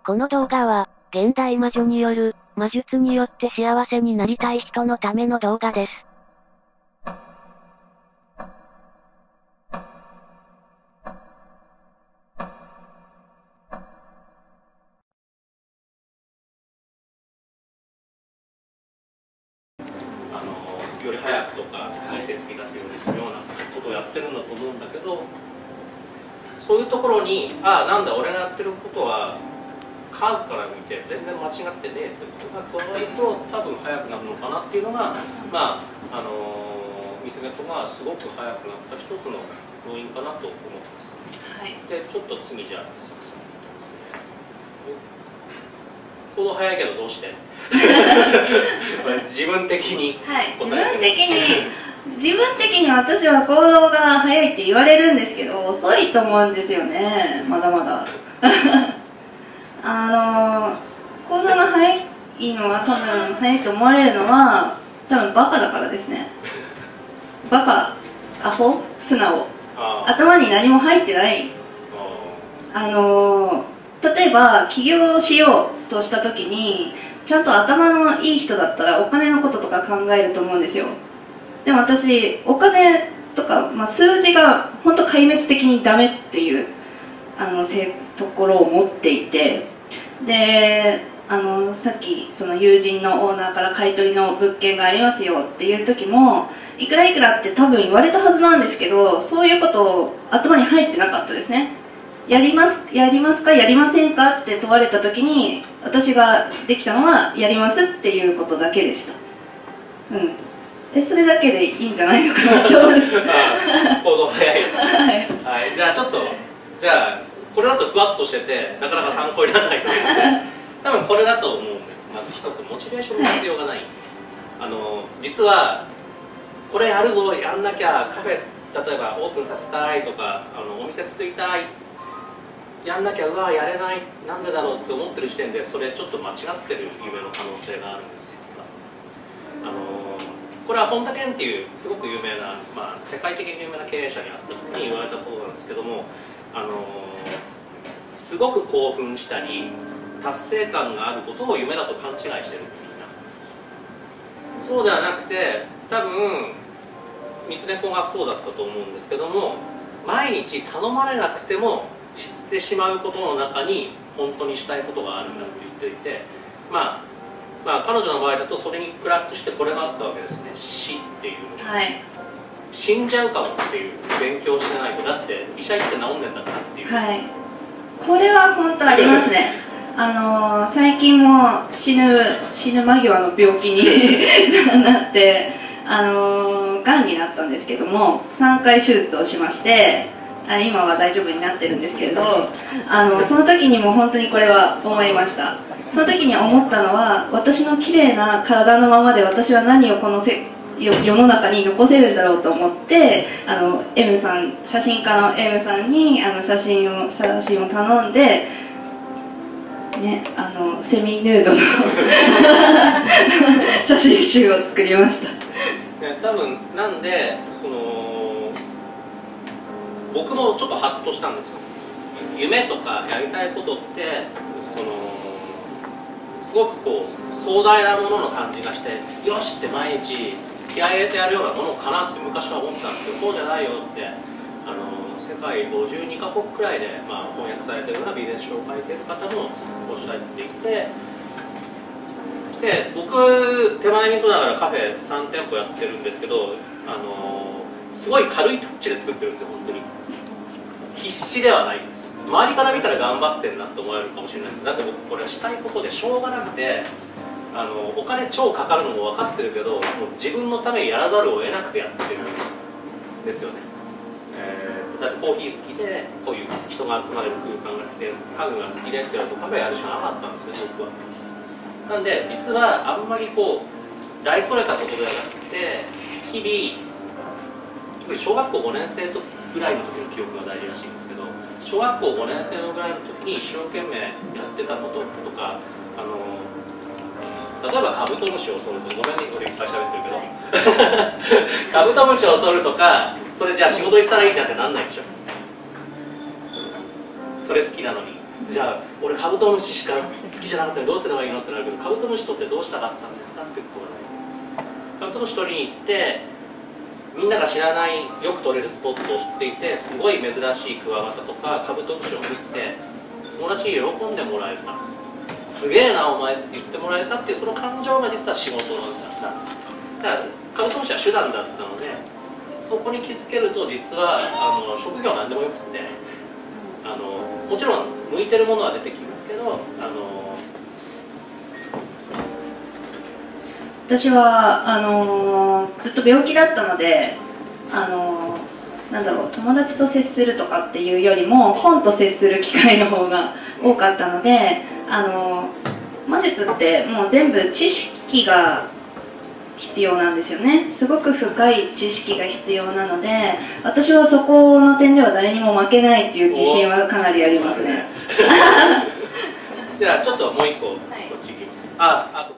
この動画は、現代魔女による、魔術によって幸せになりたい人のための動画です。 より早くとかいい成績出すようにするようなことをやってるんだと思うんだけど、そういうところになんだ俺がやってることは科学から見て全然間違ってねえってことが加わると多分早くなるのかなっていうのがミスネットがすごく早くなった一つの要因かなと思ってます。はい、でちょっと次じゃあ行動早いけどどうして自分的に答えて自分的に私は行動が早いって言われるんですけど遅いと思うんですよね、まだまだ行動が早いのは多分早いと思われるのは多分バカだからですね。バカ、アホ、素直、頭に何も入ってない。例えば起業しようとした時にちゃんと頭のいい人だったらお金のこととか考えると思うんですよ。でも私お金とか、数字が本当壊滅的にダメっていうところを持っていて、でさっきその友人のオーナーから買い取りの物件がありますよっていう時もいくらいくらって多分言われたはずなんですけど、そういうことを頭に入ってなかったですね。やりますかやりませんかって問われた時に私ができたのはやりますっていうことだけでした。それだけでいいんじゃないのかなと思うんです。 行動早いですね。はい、じゃあちょっとこれだとふわっとしててなかなか参考にならないと思うので多分これだと思うんです。まず一つモチベーションの必要がない、実はこれやるぞやんなきゃカフェ例えばオープンさせたいとかお店作りたいやんなきゃやれないなんでだろうって思ってる時点でそれちょっと間違ってる夢の可能性があるんです。実はこれは本田健っていうすごく有名な、世界的に有名な経営者に会った時に言われたことなんですけども、すごく興奮したり達成感があることを夢だと勘違いしてるみんな。そうではなくて多分三つ猫がそうだったと思うんですけども、毎日頼まれなくてもしてしまうことの中に本当にしたいことがあるんだと言っていて、彼女の場合だとそれにプラスしてこれがあったわけですね。死っていうのが、死んじゃうかもっていう勉強してないと、だって医者行って治んでんだからっていう、 これは本当ありますね。最近も死ぬ間際の病気になってがんになったんですけども3回手術をしまして、今は大丈夫になってるんですけれど、その時にも本当にこれは思いました。その時に思ったのは私の綺麗な体のままで私は何をこの世の中に残せるんだろうと思ってM さん写真家の M さんに写真を頼んで、セミヌードの写真集を作りました。 多分なんで僕もちょっとハッとしたんですよ。夢とかやりたいことってすごく壮大なものの感じがしてよしって毎日気合い入れてやるようなものかなって昔は思ったんですけど、そうじゃないよって世界52カ国くらいで、翻訳されてるようなビジネス書を書いてる方もおっしゃっていて、で僕手前味噌だからカフェ3店舗やってるんですけどすごい軽いタッチで作ってるんですよ。本当に必死ではないんです。周りから見たら頑張ってんなって思われるかもしれないけど、だって僕これしたいことでしょうがなくてお金超かかるのも分かってるけどもう自分のためにやらざるを得なくてやってるんですよね。だってコーヒー好きでこういう人が集まれる空間が好きで家具が好きでってやるとカフェやるしかなかったんですよ僕は。なんで実はあんまり大それたことではなくて日々特に小学校5年生ぐらいの時の記憶が大事らしいんですけど、小学校5年生のぐらいの時に一生懸命やってたこととか例えばカブトムシを取ると、ごめんね俺いっぱい喋ってるけどカブトムシを取るとか、それじゃあ仕事にしたらいいじゃんってなんないでしょ。それ好きなのにじゃあ俺カブトムシしか好きじゃなかったらどうすればいいのってなるけど、カブトムシ取ってどうしたかったんですかっていうことがないんです。カブトムシ取りに行ってみんなが知らないよく取れるスポットを知っていて、すごい珍しいクワガタとかカブトムシを見せて友達に喜んでもらえた、すげえなお前って言ってもらえたっていう、その感情が実は仕事なんです。だからカブトムシは手段だったので、そこに気づけると実は職業なんでもよくて、もちろん向いてるものは出てきますけど、 私はずっと病気だったので、なんだろう、友達と接するとかっていうよりも本と接する機会の方が多かったので、魔術ってもう全部知識が必要なんですよね。すごく深い知識が必要なので、私はそこの点では誰にも負けないっていう自信はかなりありますね。 じゃあちょっともう一個こっち行きます。